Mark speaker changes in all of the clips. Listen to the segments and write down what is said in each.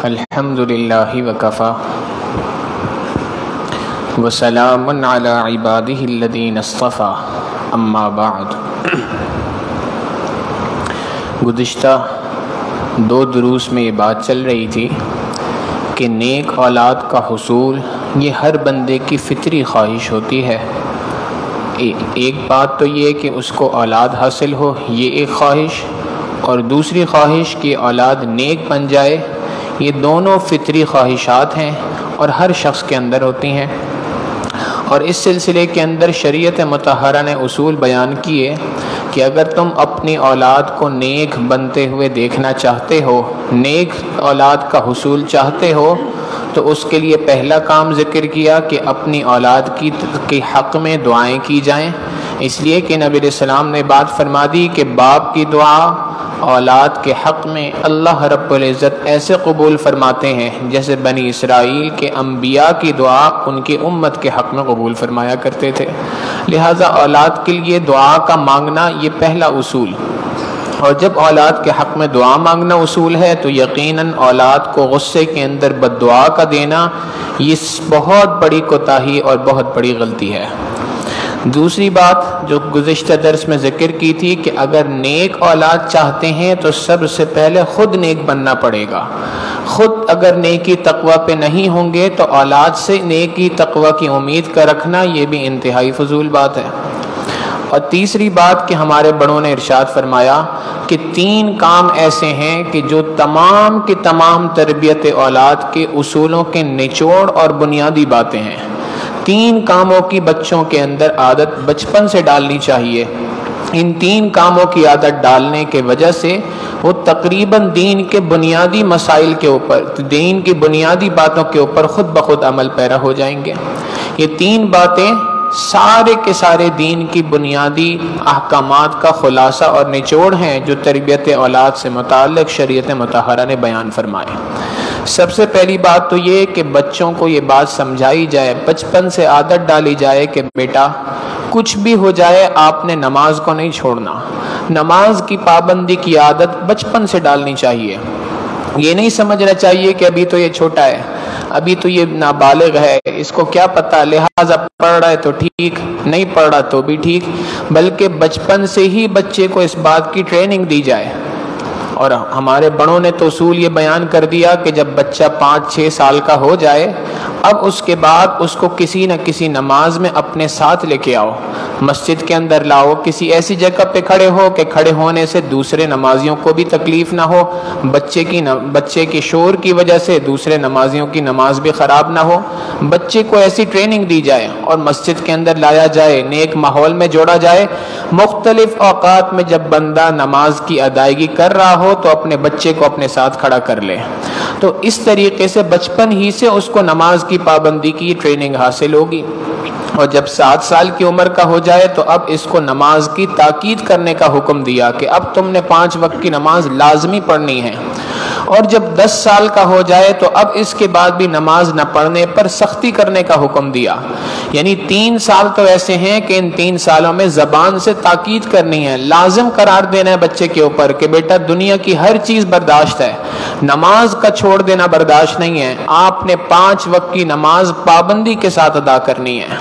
Speaker 1: الحمد للہ وکفا وسلام علی عبادہ الذین اصطفیٰ اما بعد۔ گزشتہ 2 دروس میں یہ بات چل رہی تھی کہ نیک اولاد کا حصول یہ ہر بندے کی فطری خواہش ہوتی ہے۔ ایک بات تو یہ کہ اس کو اولاد حاصل ہو، یہ ایک خواہش، اور دوسری خواہش کہ اولاد نیک بن جائے، یہ دونوں فطری خواہشات ہیں اور ہر شخص کے اندر ہوتی ہیں۔ اور اس سلسلے کے اندر شریعت مطہرہ نے اصول بیان کیے کہ اگر تم اپنی اولاد کو نیک بنتے ہوئے دیکھنا چاہتے ہو، نیک اولاد کا حصول چاہتے ہو، تو اس کے لیے پہلا کام ذکر کیا کہ اپنی اولاد کی حق میں دعائیں کی جائیں، اس لیے کہ نبی علیہ السلام نے بات فرما دی کہ باپ کی دعا اولاد کے حق میں اللہ رب العزت ایسے قبول فرماتے ہیں جیسے بنی اسرائیل کے انبیاء کی دعا ان کی امت کے حق میں قبول فرمایا کرتے تھے۔ لہٰذا اولاد کے لیے دعا کا مانگنا یہ پہلا اصول، اور جب اولاد کے حق میں دعا مانگنا اصول ہے تو یقیناً اولاد کو غصے کے اندر بد دعا کا دینا یہ بہت بڑی کوتاہی اور بہت بڑی غلطی ہے۔ دوسری بات جو گزشتہ درس میں ذکر کی تھی کہ اگر نیک اولاد چاہتے ہیں تو سب سے پہلے خود نیک بننا پڑے گا۔ خود اگر نیکی تقوی پہ نہیں ہوں گے تو اولاد سے نیکی تقوی کی امید کا رکھنا یہ بھی انتہائی فضول بات ہے۔ اور تیسری بات کہ ہمارے بڑوں نے ارشاد فرمایا کہ 3 کام ایسے ہیں کہ جو تمام کی تمام تربیت اولاد کے اصولوں کے نچوڑ اور بنیادی باتیں ہیں۔ 3 کاموں کی بچوں کے اندر عادت بچپن سے ڈالنی چاہیے۔ ان 3 کاموں کی عادت ڈالنے کے وجہ سے وہ تقریباً دین کے بنیادی مسائل کے اوپر، دین کی بنیادی باتوں کے اوپر خود بخود عمل پیرا ہو جائیں گے۔ یہ 3 باتیں سارے کے سارے دین کی بنیادی احکامات کا خلاصہ اور نچوڑ ہیں جو تربیت اولاد سے متعلق شریعت مطہرہ نے بیان فرمائے۔ سب سے پہلی بات تو یہ کہ بچوں کو یہ بات سمجھائی جائے، بچپن سے عادت ڈالی جائے کہ بیٹا کچھ بھی ہو جائے آپ نے نماز کو نہیں چھوڑنا۔ نماز کی پابندی کی عادت بچپن سے ڈالنی چاہیے۔ یہ نہیں سمجھنا چاہیے کہ ابھی تو یہ چھوٹا ہے، ابھی تو یہ نابالغ ہے، اس کو کیا پتہ، لہٰذا پڑھ رہا ہے تو ٹھیک، نہیں پڑھ رہا تو بھی ٹھیک، بلکہ بچپن سے ہی بچے کو اس بات کی ٹریننگ دی جائے۔ اور ہمارے بڑوں نے تو اصول یہ بیان کر دیا کہ جب بچہ 5-6 سال کا ہو جائے اب اس کے بعد اس کو کسی نہ کسی نماز میں اپنے ساتھ لے کے آؤ، مسجد کے اندر لاؤ، کسی ایسی جگہ پہ کھڑے ہو کہ کھڑے ہونے سے دوسرے نمازیوں کو بھی تکلیف نہ ہو، بچے کی شور کی وجہ سے دوسرے نمازیوں کی نماز بھی خراب نہ ہو۔ بچے کو ایسی ٹریننگ دی جائے اور مسجد کے اندر لایا جائے، نیک ماحول میں جوڑا جائے۔ مختلف اوقات میں جب بندہ نماز کی ادائیگی کر رہا ہو تو اپنے بچے کو اپنے ساتھ کھڑا کر لے، تو اس طریقے سے بچپن ہی سے اس کو نماز کی پابندی کی ٹریننگ حاصل ہوگی۔ اور جب 7 سال کی عمر کا ہو جائے تو اب اس کو نماز کی تاکید کرنے کا حکم دیا کہ اب تم نے 5 وقت کی نماز لازمی پڑھنی ہے۔ اور جب 10 سال کا ہو جائے تو اب اس کے بعد بھی نماز نہ پڑھنے پر سختی کرنے کا حکم دیا۔ یعنی 3 سال تو ایسے ہیں کہ ان 3 سالوں میں زبان سے تاکید کرنی ہے، لازم قرار دینا ہے بچے کے اوپر کہ بیٹا دنیا کی ہر چیز برداشت ہے، نماز کا چھوڑ دینا برداشت نہیں ہے، آپ نے 5 وقت کی نماز پابندی کے ساتھ ادا کرنی ہے۔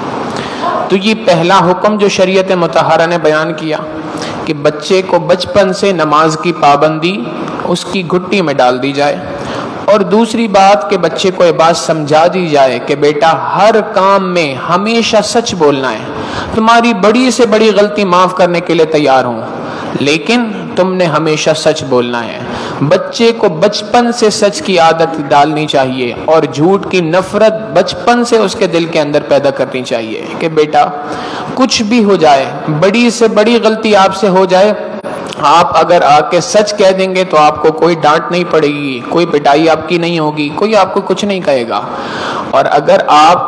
Speaker 1: تو یہ پہلا حکم جو شریعت مطہرہ نے بیان کیا کہ بچے کو بچپن سے نماز کی پابندی اس کی گھٹی میں ڈال دی جائے۔ اور دوسری بات کہ بچے کو یہ بات سمجھا دی جائے کہ بیٹا ہر کام میں ہمیشہ سچ بولنا ہے، تمہاری بڑی سے بڑی غلطی معاف کرنے کے لیے تیار ہوں، لیکن تم نے ہمیشہ سچ بولنا ہے۔ بچے کو بچپن سے سچ کی عادت ڈالنی چاہیے اور جھوٹ کی نفرت بچپن سے اس کے دل کے اندر پیدا کرنی چاہیے کہ بیٹا کچھ بھی ہو جائے، بڑی سے بڑی غلطی آپ سے ہو جائے، آپ اگر آ کے سچ کہہ دیں گے تو آپ کو کوئی ڈانٹ نہیں پڑے گی، کوئی پٹائی آپ کی نہیں ہوگی، کوئی آپ کو کچھ نہیں کہے گا۔ اور اگر آپ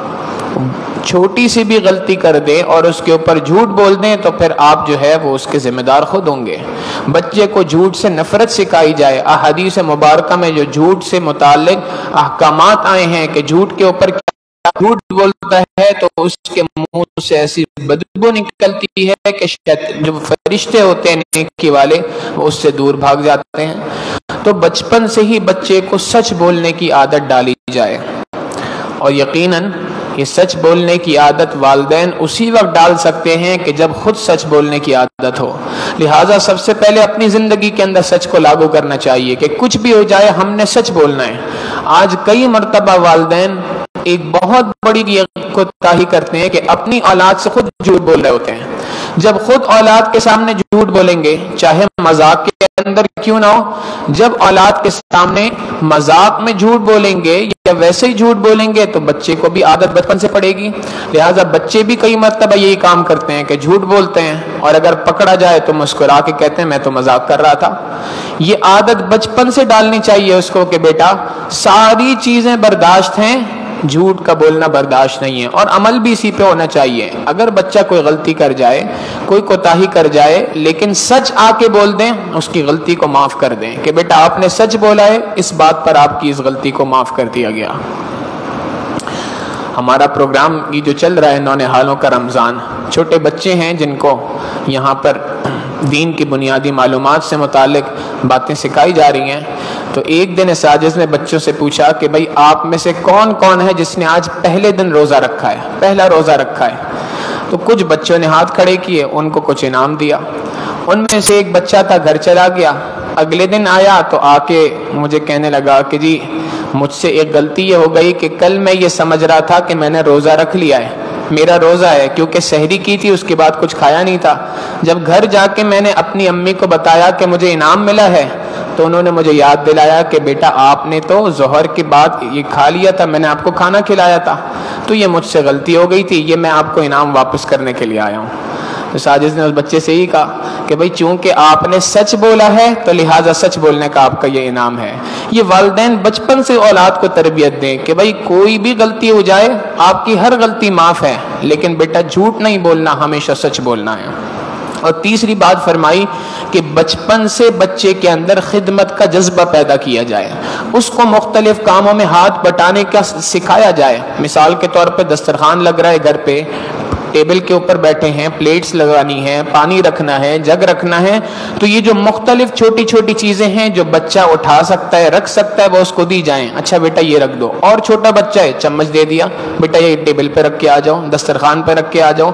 Speaker 1: چھوٹی سی بھی غلطی کر دیں اور اس کے اوپر جھوٹ بول دیں تو پھر آپ جو ہے وہ اس کے ذمہ دار خود ہوں گے۔ بچے کو جھوٹ سے نفرت سکھائی جائے۔ احادیث مبارکہ میں جو جھوٹ سے متعلق احکامات آئے ہیں کہ جھوٹ کے اوپر جھوٹ بولتے ہوتا ہے تو اس کے منہ سے ایسی بدبو نکلتی ہے کہ جو فرشتے ہوتے ہیں نیکی والے وہ اس سے دور بھاگ جاتے ہیں۔ تو بچپن سے ہی بچے کو سچ بولنے کی عادت ڈالی جائے، اور یقیناً یہ سچ بولنے کی عادت والدین اسی وقت ڈال سکتے ہیں کہ جب خود سچ بولنے کی عادت ہو۔ لہٰذا سب سے پہلے اپنی زندگی کے اندر سچ کو لاگو کرنا چاہیے کہ کچھ بھی ہو جائے ہم نے سچ بولنا ہے۔ آج کئی مرتبہ والدین ایک بہت بڑی کوتاہی کرتے ہیں کہ اپنی اولاد سے خود جھوٹ بول رہے ہوتے ہیں۔ جب خود اولاد کے سامنے جھوٹ بولیں گے، چاہے مذاق کے اندر کیوں نہ ہو، جب اولاد کے سامنے مذاق میں جھوٹ بولیں گے یا ویسے ہی جھوٹ بولیں گے تو بچے کو بھی عادت بچپن سے پڑے گی۔ لہٰذا بچے بھی کئی مرتبہ یہی کام کرتے ہیں کہ جھوٹ بولتے ہیں، اور اگر پکڑا جائے تو مسکرا کے کہتے ہیں میں تو مذاق کر رہا تھا۔ یہ عادت بچپن سے ڈالنی چاہیے اس کو کہ بیٹا ساری چیزیں برداشت ہیں، جھوٹ کا بولنا برداشت نہیں ہے، اور عمل بھی اسی پہ ہونا چاہیے۔ اگر بچہ کوئی غلطی کر جائے، کوئی کوتاہی کر جائے، لیکن سچ آ کے بول دیں، اس کی غلطی کو معاف کر دیں کہ بیٹا آپ نے سچ بولا ہے، اس بات پر آپ کی اس غلطی کو معاف کر دیا گیا۔ ہمارا پروگرام یہ جو چل رہا ہے نونہالوں کا رمضان، چھوٹے بچے ہیں جن کو یہاں پر دین کی بنیادی معلومات سے متعلق باتیں سکھائی جا رہی ہیں۔ تو ایک دن اساتذہ نے بچوں سے پوچھا کہ بھائی آپ میں سے کون کون ہے جس نے آج پہلے دن روزہ رکھا ہے، پہلا روزہ رکھا ہے؟ تو کچھ بچوں نے ہاتھ کھڑے کیے، ان کو کچھ انعام دیا۔ ان میں سے ایک بچہ تھا گھر چلا گیا، اگلے دن آیا تو آ کے مجھے کہنے لگا کہ جی مجھ سے ایک غلطی یہ ہو گئی کہ کل میں یہ سمجھ رہا تھا کہ میں نے روزہ رکھ لیا ہے، میرا روزہ ہے، کیونکہ سحری کی تھی اس کے بعد کچھ کھایا نہیں تھا۔ جب گھر جا کے میں نے اپنی امی کو بتایا کہ مجھے انعام ملا ہے تو انہوں نے مجھے یاد دلایا کہ بیٹا آپ نے تو ظہر کے بعد یہ کھا لیا تھا، میں نے آپ کو کھانا کھلایا تھا، تو یہ مجھ سے غلطی ہو گئی تھی، یہ میں آپ کو انعام واپس کرنے کے لیے آیا ہوں۔ تو ساجد نے اس بچے سے ہی کہا کہ بھائی چونکہ آپ نے سچ بولا ہے تو لہٰذا سچ بولنے کا آپ کا یہ انعام ہے۔ یہ والدین بچپن سے اولاد کو تربیت دیں کہ بھائی کوئی بھی غلطی ہو جائے آپ کی ہر غلطی معاف ہے، لیکن بیٹا جھوٹ نہیں بولنا، ہمیشہ سچ بولنا ہے۔ اور تیسری بات فرمائی کہ بچپن سے بچے کے اندر خدمت کا جذبہ پیدا کیا جائے، اس کو مختلف کاموں میں ہاتھ بٹانے کا سکھایا جائے۔ مثال کے طور پہ دسترخوان لگ رہا ہے گھر پہ، ٹیبل کے اوپر بیٹھے ہیں، پلیٹس لگانی ہے، پانی رکھنا ہے، جگ رکھنا ہے، تو یہ جو مختلف چھوٹی چھوٹی چیزیں ہیں جو بچہ اٹھا سکتا ہے، رکھ سکتا ہے، وہ اس کو دی جائیں۔ اچھا بیٹا یہ رکھ دو، اور چھوٹا بچہ ہے چمچ دے دیا، بیٹا یہ ٹیبل پہ رکھ کے آ جاؤ، دسترخوان پہ رکھ کے آ جاؤ۔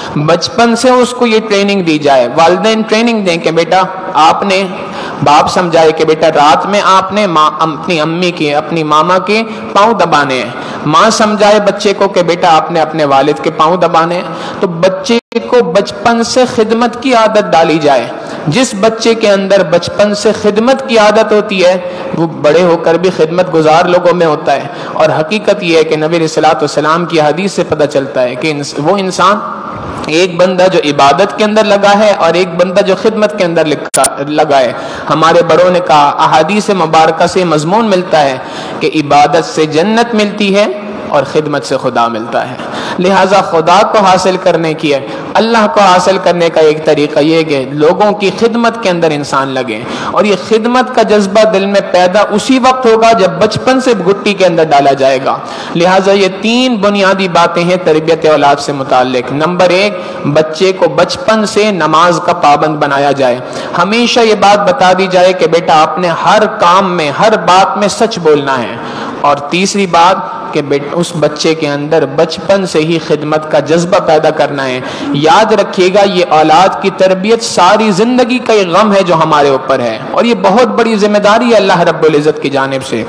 Speaker 1: بچپن سے اس کو یہ ٹریننگ دی جائے، والدین ٹریننگ دیں کہ بیٹا آپ نے، باپ سمجھائے کہ بیٹا رات میں آپ نے اپنی امی کے، اپنی ماما کے پاؤں دبانے ہیں، ماں سمجھائے بچے کو کہ بیٹا آپ نے اپنے والد کے پاؤں دبانے ہیں۔ تو بچے کو بچپن سے خدمت کی عادت ڈالی جائے۔ جس بچے کے اندر بچپن سے خدمت کی عادت ہوتی ہے وہ بڑے ہو کر بھی خدمت گزار لوگوں میں ہوتا ہے۔ اور حقیقت یہ ہے کہ نبی صلی اللہ علیہ وسلم کی حدیث سے پتہ چلتا ہے کہ وہ انسان، ایک بندہ جو عبادت کے اندر لگا ہے اور ایک بندہ جو خدمت کے اندر لگا ہے۔ ہمارے بڑوں نے کہا، احادیث مبارکہ سے مضمون ملتا ہے کہ عبادت سے جنت ملتی ہے اور خدمت سے خدا ملتا ہے۔ لہٰذا خدا کو حاصل کرنے کی ہے، اللہ کو حاصل کرنے کا ایک طریقہ یہ کہ لوگوں کی خدمت کے اندر انسان لگے، اور یہ خدمت کا جذبہ دل میں پیدا اسی وقت ہوگا جب بچپن سے گٹی کے اندر ڈالا جائے گا۔ لہٰذا یہ تین بنیادی باتیں ہیں تربیت اولاد سے متعلق۔ نمبر ایک، بچے کو بچپن سے نماز کا پابند بنایا جائے، ہمیشہ یہ بات بتا دی جائے کہ بیٹا آپ نے ہر کام میں، ہر بات میں سچ بولنا ہے۔ اور تیسری بات کہ اس بچے کے اندر بچپن سے ہی خدمت کا جذبہ پیدا کرنا ہے۔ یاد رکھیے گا یہ اولاد کی تربیت ساری زندگی کا ایک غم ہے جو ہمارے اوپر ہے، اور یہ بہت بڑی ذمہ داری ہے اللہ رب العزت کی جانب سے۔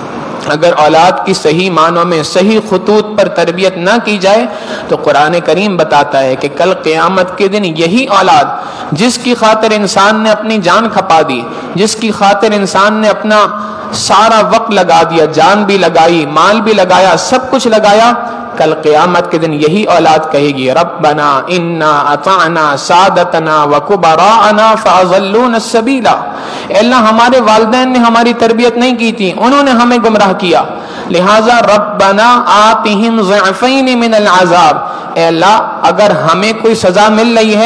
Speaker 1: اگر اولاد کی صحیح معنوں میں صحیح خطوط پر تربیت نہ کی جائے تو قرآن کریم بتاتا ہے کہ کل قیامت کے دن یہی اولاد جس کی خاطر انسان نے اپنی جان کھپا دی، جس کی خاطر انسان نے اپنا سارا وقت لگا دیا، جان بھی لگائی، مال بھی لگایا، سب کچھ لگایا، کل قیامت کے دن یہی اولاد کہے گی ربنا انا اطعنا سادتنا وکبراءنا فاضلونا السبیل، اے اللہ ہمارے والدین نے ہماری تربیت نہیں کی تھی، انہوں نے ہمیں گمراہ کیا، لہٰذا ربنا آتہم ضعفین من العذاب، اے اللہ اگر ہمیں کوئی سزا مل رہی ہے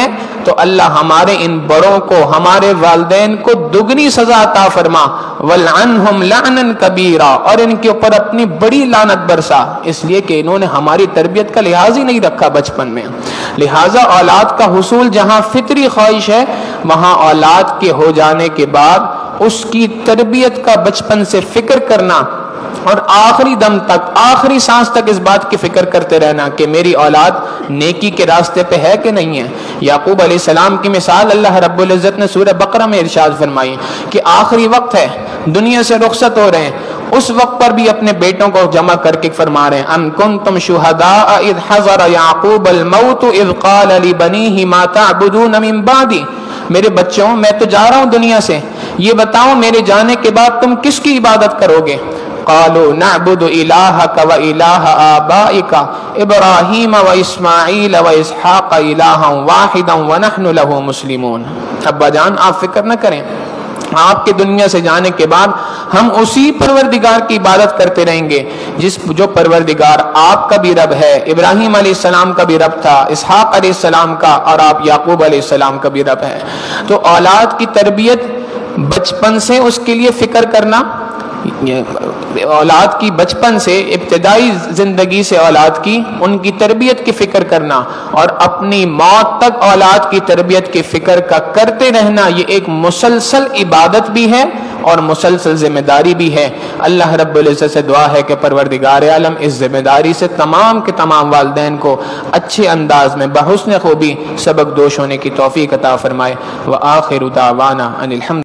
Speaker 1: تو اللہ ہمارے ان بڑوں کو، ہمارے والدین کو دگنی سزا عطا فرما، وَلْعَنْهُمْ لَعْنًا كَبِيرًا، اور ان کے اوپر اپنی بڑی لعنت برسا، اس لیے کہ انہوں نے ہماری تربیت کا لحاظ ہی نہیں رکھا بچپن میں۔ لہٰذا اولاد کا حصول جہاں فطری خواہش ہے، وہاں اولاد کے ہو جانے کے بعد اس کی تربیت کا بچپن سے فکر کرنا، اور آخری دم تک، آخری سانس تک اس بات کی فکر کرتے رہنا کہ میری اولاد نیکی کے راستے پہ ہے کہ نہیں ہے۔ یعقوب علیہ السلام کی مثال اللہ رب العزت نے سورہ بقرہ میں ارشاد فرمائی کہ آخری وقت ہے، دنیا سے رخصت ہو رہے ہیں، اس وقت پر بھی اپنے بیٹوں کو جمع کر کے فرما رہے ہیں ام کنتم شہداء اذ حضر یعقوب الموت اذ قال لبنیہ ما تعبدون من بعدی، میرے بچوں میں تو جا رہا ہوں دنیا سے، یہ بتاؤ میرے جانے کے بعد تم کس کی عبادت کرو گے؟ قالوا نعبد الہک و الہ آبائک ابراہیم و اسماعیل و اسحاق الہا واحدا ونحن له مسلمون۔ ابا جان آپ فکر نہ کریں، آپ کے دنیا سے جانے کے بعد ہم اسی پروردگار کی عبادت کرتے رہیں گے جو پروردگار آپ کا بھی رب ہے، ابراہیم علیہ السلام کا بھی رب تھا، اسحاق علیہ السلام کا، اور آپ یعقوب علیہ السلام کا بھی رب ہے۔ تو اولاد کی تربیت بچپن سے اس کے لیے فکر کرنا، اولاد کی بچپن سے، ابتدائی زندگی سے اولاد کی ان کی تربیت کی فکر کرنا، اور اپنی موت تک اولاد کی تربیت کی فکر کا کرتے رہنا، یہ ایک مسلسل عبادت بھی ہے اور مسلسل ذمہ داری بھی ہے۔ اللہ رب العزت سے دعا ہے کہ پروردگار عالم اس ذمہ داری سے تمام کے تمام والدین کو اچھے انداز میں بحسن خوبی سبق دوش ہونے کی توفیق عطا فرمائے۔ وآخر دعوانا ان الحمد